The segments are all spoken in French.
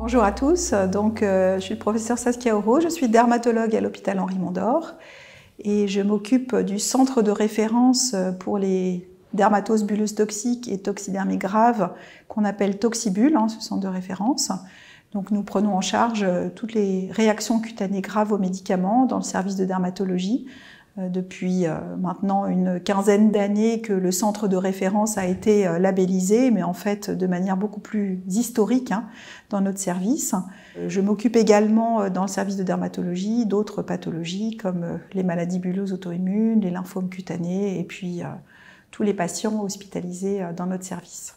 Bonjour à tous, je suis le professeur Saskia Auro, je suis dermatologue à l'hôpital Henri Mondor et je m'occupe du centre de référence pour les dermatoses bulleuses toxiques et toxidermies graves qu'on appelle Toxibul, ce centre de référence. Donc nous prenons en charge toutes les réactions cutanées graves aux médicaments dans le service de dermatologie. Depuis maintenant une quinzaine d'années que le centre de référence a été labellisé, mais en fait de manière beaucoup plus historique dans notre service. Je m'occupe également dans le service de dermatologie d'autres pathologies comme les maladies bulleuses auto-immunes, les lymphomes cutanés et puis tous les patients hospitalisés dans notre service.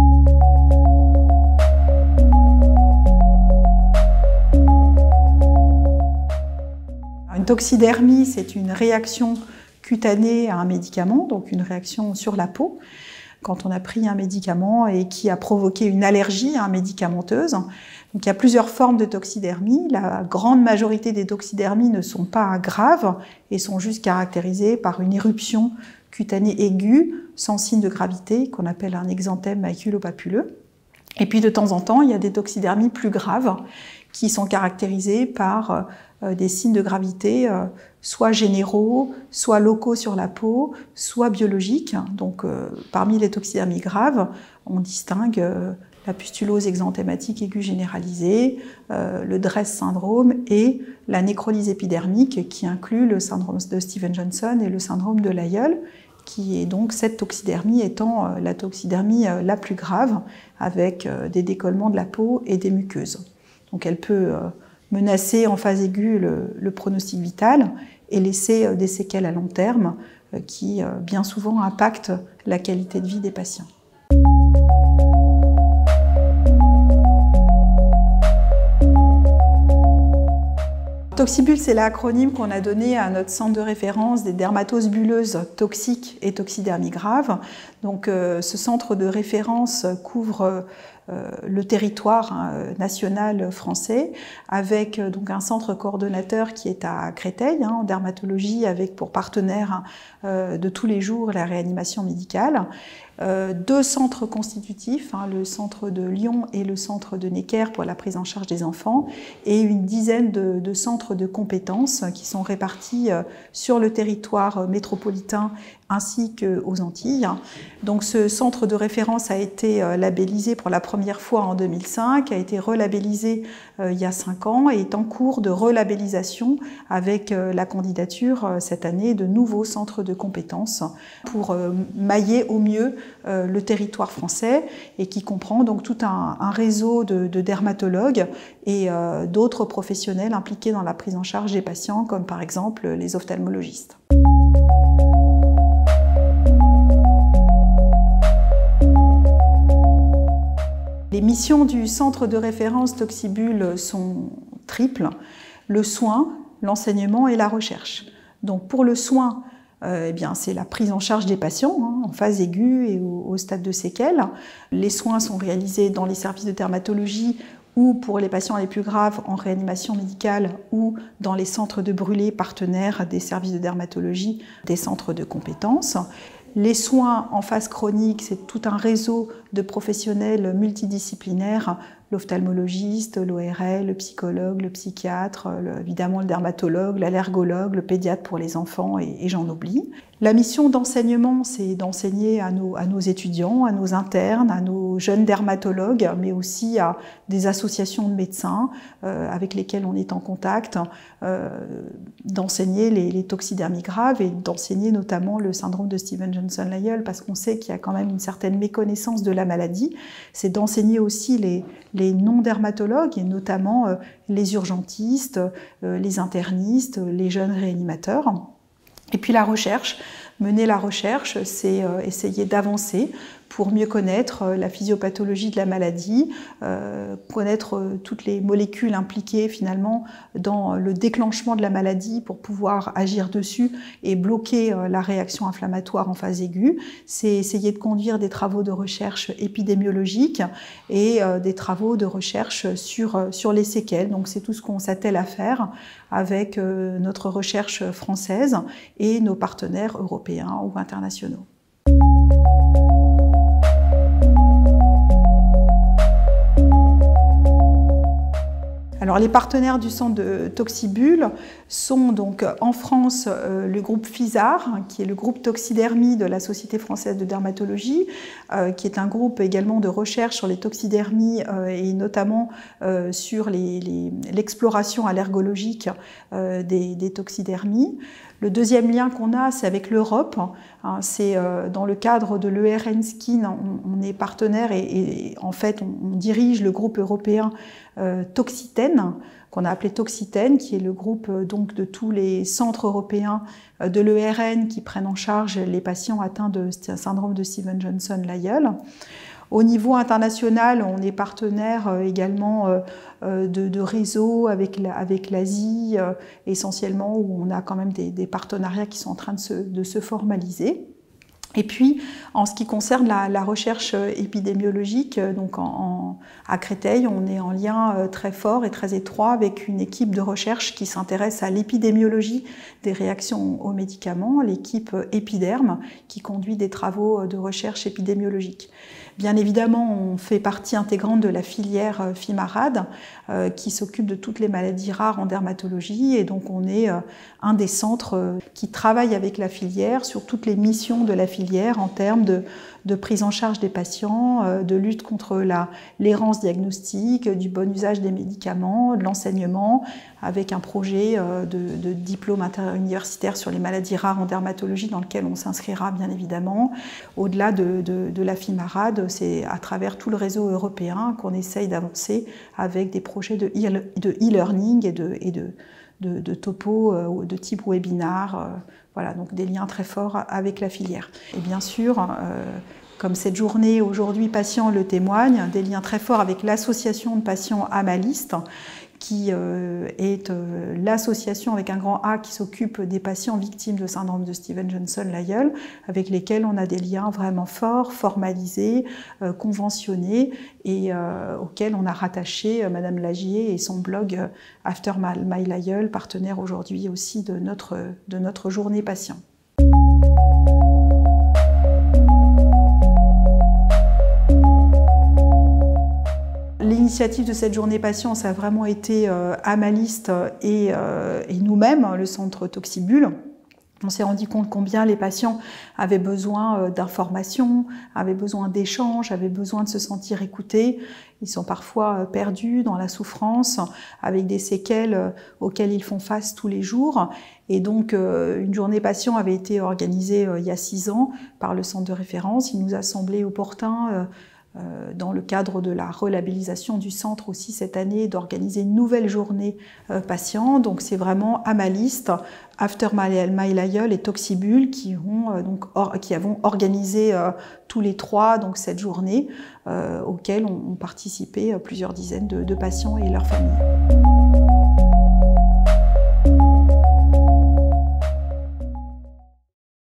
Une toxidermie, c'est une réaction cutanée à un médicament, donc une réaction sur la peau, quand on a pris un médicament et qui a provoqué une allergie médicamenteuse. Donc, il y a plusieurs formes de toxidermie. La grande majorité des toxidermies ne sont pas graves et sont juste caractérisées par une éruption cutanée aiguë, sans signe de gravité, qu'on appelle un exanthème maculopapuleux. Et puis de temps en temps, il y a des toxidermies plus graves qui sont caractérisées par des signes de gravité soit généraux, soit locaux sur la peau, soit biologiques. Donc parmi les toxidermies graves, on distingue la pustulose exanthématique aiguë généralisée, le DRESS syndrome et la nécrolyse épidermique qui inclut le syndrome de Stevens-Johnson et le syndrome de Lyell, qui est donc cette toxidermie étant la toxidermie la plus grave avec des décollements de la peau et des muqueuses. Donc elle peut menacer en phase aiguë le pronostic vital et laisser des séquelles à long terme qui bien souvent impactent la qualité de vie des patients. Toxibul, c'est l'acronyme qu'on a donné à notre centre de référence des dermatoses bulleuses toxiques et toxidermies graves. Donc, ce centre de référence couvre le territoire national français avec donc un centre coordonnateur qui est à Créteil en dermatologie avec pour partenaire de tous les jours la réanimation médicale. Deux centres constitutifs, le centre de Lyon et le centre de Necker pour la prise en charge des enfants et une dizaine de centres de compétences qui sont répartis sur le territoire métropolitain ainsi qu'aux Antilles. Donc ce centre de référence a été labellisé pour la première fois en 2005, a été relabellisé il y a 5 ans et est en cours de relabellisation avec la candidature cette année de nouveaux centres de compétences pour mailler au mieux le territoire français et qui comprend donc tout un réseau de dermatologues et d'autres professionnels impliqués dans la prise en charge des patients comme par exemple les ophtalmologistes. Les missions du centre de référence Toxibul sont triples, le soin, l'enseignement et la recherche. Donc pour le soin, c'est la prise en charge des patients en phase aiguë et au stade de séquelles. Les soins sont réalisés dans les services de dermatologie ou pour les patients les plus graves en réanimation médicale ou dans les centres de brûlés partenaires des services de dermatologie, des centres de compétences. Les soins en phase chronique, c'est tout un réseau de professionnels multidisciplinaires, l'ophtalmologiste, l'ORL, le psychologue, le psychiatre, évidemment le dermatologue, l'allergologue, le pédiatre pour les enfants et j'en oublie. La mission d'enseignement, c'est d'enseigner à nos étudiants, à nos internes, à nos jeunes dermatologues, mais aussi à des associations de médecins avec lesquelles on est en contact, d'enseigner les toxidermies graves et d'enseigner notamment le syndrome de Stevens-Johnson-Lyell parce qu'on sait qu'il y a quand même une certaine méconnaissance de la maladie. C'est d'enseigner aussi les non-dermatologues et notamment les urgentistes, les internistes, les jeunes réanimateurs. Et puis la recherche, mener la recherche, c'est essayer d'avancer pour mieux connaître la physiopathologie de la maladie, connaître toutes les molécules impliquées finalement dans le déclenchement de la maladie pour pouvoir agir dessus et bloquer la réaction inflammatoire en phase aiguë. C'est essayer de conduire des travaux de recherche épidémiologiques et des travaux de recherche sur les séquelles. Donc c'est tout ce qu'on s'attelle à faire avec notre recherche française et nos partenaires européens ou internationaux. Alors les partenaires du centre de Toxibul sont donc en France le groupe FISAR, qui est le groupe toxidermie de la Société française de dermatologie, qui est un groupe également de recherche sur les toxidermies et notamment sur l'exploration allergologique des toxidermies. Le deuxième lien qu'on a, c'est avec l'Europe. C'est dans le cadre de l'ERN Skin, on est partenaire et en fait on dirige le groupe européen Toxiten, qu'on a appelé Toxiten, qui est le groupe donc de tous les centres européens de l'ERN qui prennent en charge les patients atteints de syndrome de Stevens-Johnson-Lyell. Au niveau international, on est partenaire également de réseaux avec l'Asie, essentiellement, où on a quand même des partenariats qui sont en train de se formaliser. Et puis, en ce qui concerne la recherche épidémiologique, donc à Créteil, on est en lien très fort et très étroit avec une équipe de recherche qui s'intéresse à l'épidémiologie des réactions aux médicaments, l'équipe Épiderme, qui conduit des travaux de recherche épidémiologique. Bien évidemment, on fait partie intégrante de la filière FIMARAD, qui s'occupe de toutes les maladies rares en dermatologie, et donc on est un des centres qui travaille avec la filière sur toutes les missions de la filière en termes de prise en charge des patients, de lutte contre l'errance diagnostique, du bon usage des médicaments, de l'enseignement, avec un projet de diplôme interuniversitaire sur les maladies rares en dermatologie dans lequel on s'inscrira bien évidemment. Au-delà de la FIMARAD, c'est à travers tout le réseau européen qu'on essaye d'avancer avec des projets de e-learning et de topo de type webinar, voilà, donc des liens très forts avec la filière. Et bien sûr, comme cette journée aujourd'hui Patients le témoigne, des liens très forts avec l'association de patients Amaliste, qui est l'association avec un grand A qui s'occupe des patients victimes de syndrome de Stevens-Johnson-Lyell, avec lesquels on a des liens vraiment forts, formalisés, conventionnés, et auxquels on a rattaché Madame Lagier et son blog After My Lyell, partenaire aujourd'hui aussi de notre journée patient. L'initiative de cette journée patient, ça a vraiment été Amaliste et nous-mêmes, le centre Toxibul. On s'est rendu compte combien les patients avaient besoin d'informations, avaient besoin d'échanges, avaient besoin de se sentir écoutés. Ils sont parfois perdus dans la souffrance, avec des séquelles auxquelles ils font face tous les jours. Et donc, une journée patient avait été organisée il y a 6 ans par le centre de référence. Il nous a semblé opportun, dans le cadre de la relabellisation du centre aussi cette année, d'organiser une nouvelle journée patient. Donc c'est vraiment Amaliste, After My Lyell et Toxibul qui avons organisé tous les 3 donc, cette journée auxquelles ont participé plusieurs dizaines de patients et leurs familles.